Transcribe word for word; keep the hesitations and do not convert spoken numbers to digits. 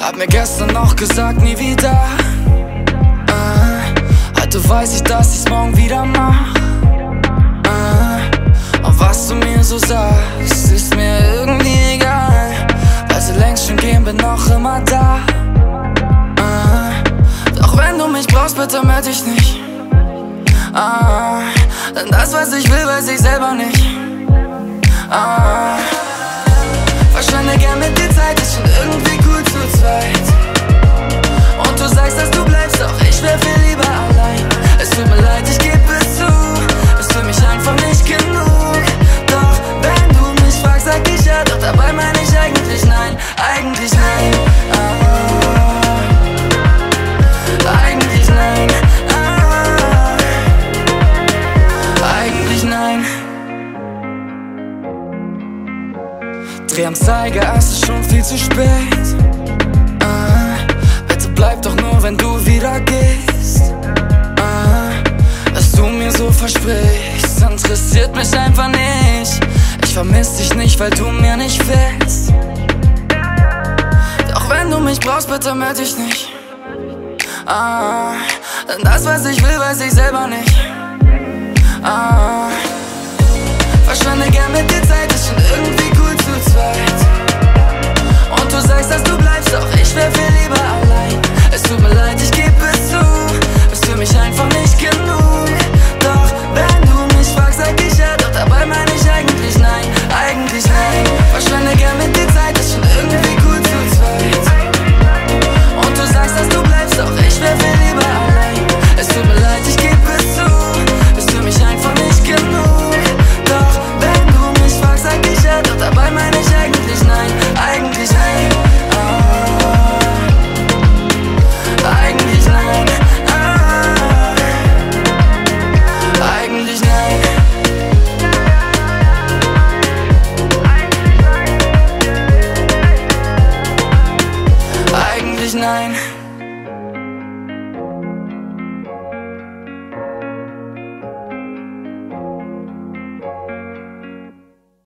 Hab mir gestern noch gesagt, nie wieder. äh, Heute weiß ich, dass ich's morgen wieder mach. äh, Und was du mir so sagst, ist mir irgendwie egal, weil sie längst schon gehen, bin noch immer da. äh, Doch wenn du mich brauchst, bitte meld dich nicht. Ah, denn das, was ich will, weiß ich selber nicht. Ah, verschwende gern mit dir Zeit, ist schon irgendwie cool zu zweit. Und du sagst, dass du bleibst, doch ich wär viel lieber allein. Es tut mir leid, ich geb es zu, bist für mich einfach nicht genug. Doch wenn du mich fragst, sag ich ja, doch dabei meine ich eigentlich nein, eigentlich nein. Ah, eigentlich nein. Eigentlich nein. Dreh am Zeiger, es ist schon viel zu spät. ah, Bitte bleib doch nur, wenn du wieder gehst. ah, Was du mir so versprichst, interessiert mich einfach nicht. Ich vermiss dich nicht, weil du mir nicht fehlst. Doch wenn du mich brauchst, bitte meld dich nicht. ah, Denn das, was ich will, weiß ich selber nicht. Ah, verschwende gern mit dir Zeit, ist schon irgendwie cool zu zweit. Und du sagst, dass du bleibst, doch ich wär viel lieber allein. Es tut mir leid, ich geb es zu, bist für mich einfach nicht genug.